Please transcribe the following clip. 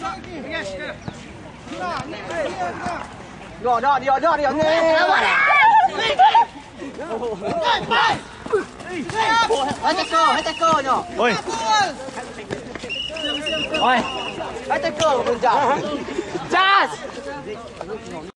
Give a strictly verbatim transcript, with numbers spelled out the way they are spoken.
Đó, đó, đi, đó, đi, nghe. Hãy tay cơ, hãy tay cơ nhở. Ôi. Ôi. Hãy tay cơ của mình chả. Chas.